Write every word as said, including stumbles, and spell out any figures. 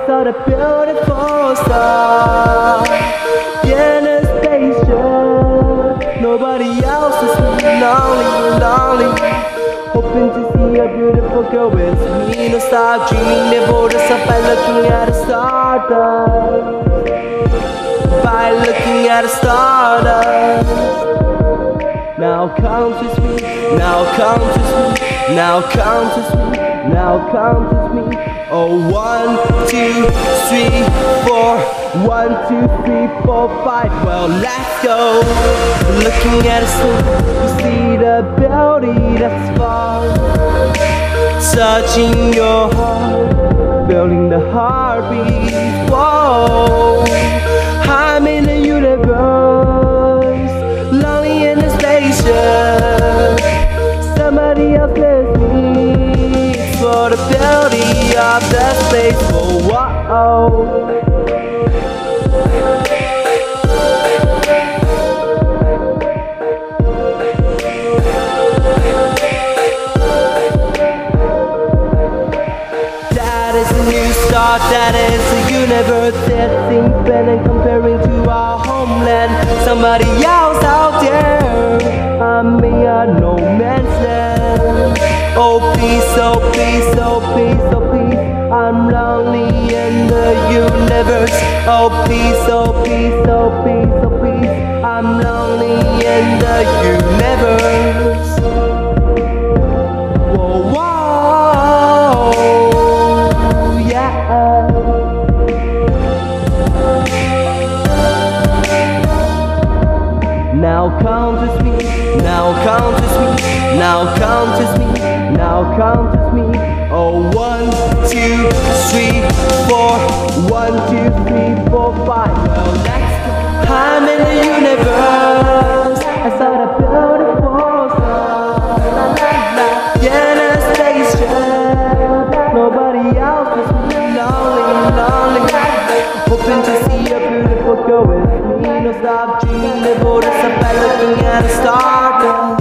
saw the beautiful star in a spaceship. Nobody else is lonely, lonely. Hoping to see a beautiful girl with me. No stop dreaming, devote yourself by looking at a stardust. By looking at a stardust. Now count as me, now count as me, now count as me, now count as me. Oh, one, two, three, four. One, two, three, four, five. Well, let's go. Looking at a star, you see the beauty that's far. Touching your heart, feeling the heartbeat. Whoa, I'm in the universe, lonely in the spaceship. Somebody else left me for the beauty of the space. Oh, whoa. That is a universe that seems bent and comparing to our homeland. Somebody else out there, I'm in a no man's land. Oh please, oh please, oh please, oh please, I'm lonely in the universe. Oh please, oh please, oh please, oh please, I'm lonely in the universe. Whoa, whoa, yeah. Now count as me, now count as me, now count as me, now count as me. Oh, one, two, three, four. One, two, three, four, five. Well, that's the I'm in the universe. I saw the beautiful star. La la la. In a spaceship. Nobody else is lonely, lonely. Hoping to see a beautiful girl with me. No stop dreaming, devoted yourself by looking at a star.